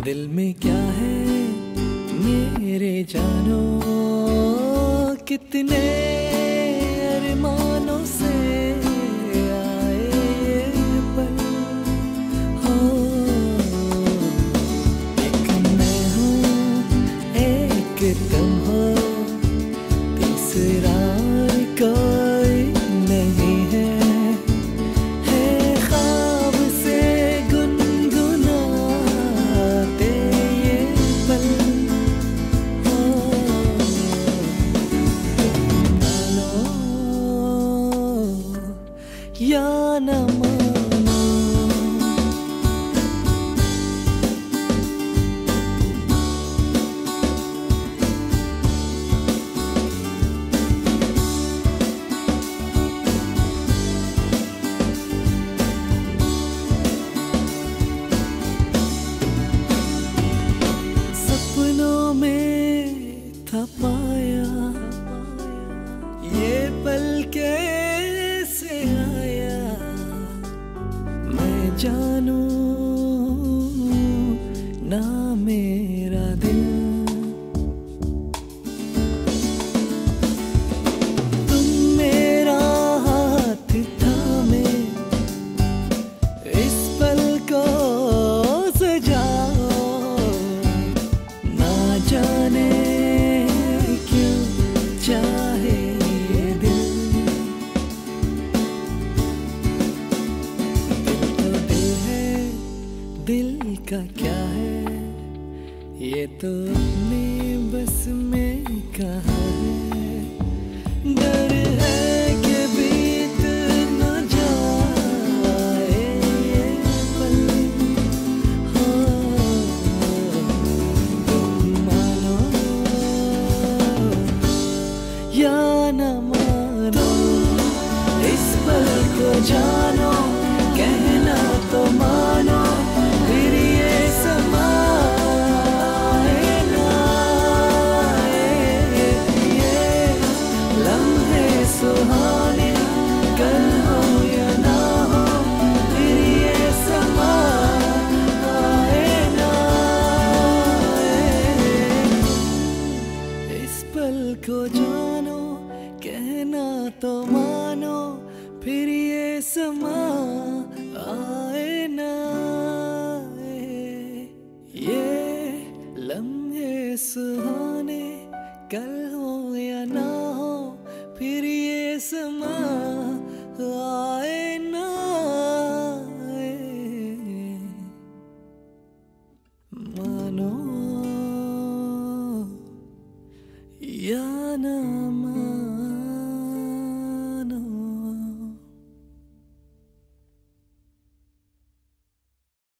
दिल में क्या है मेरे जानो, कितने अरमानों से आए ये पल हो। एक मैं हूँ एक तुम हो, तीसरा कोई नहीं है। या न मानो, सपनों में था पाया ये पल कैसे आया। मैं जानू ना मेरा दिल, तुम मेरा हाथ थामे इस पल को सजाओ। ना जाने क्यों चाहे ये दिल, दिल का क्या है ये तो अपनी बस में कहा है। डर है कि बीत न जाए ये पल हो। तुम मानो या न मानो, इस पल को जानो, कहना तो मानो, फिर ये समा आए ना आए। ये लम्हे सुहाने कल हो या ना हो, फिर ये समा आए ना आए। इस पल को जानो, कहना तो मानो, फिर ये समा आए ना आए। ये लम्हे सुहाने कल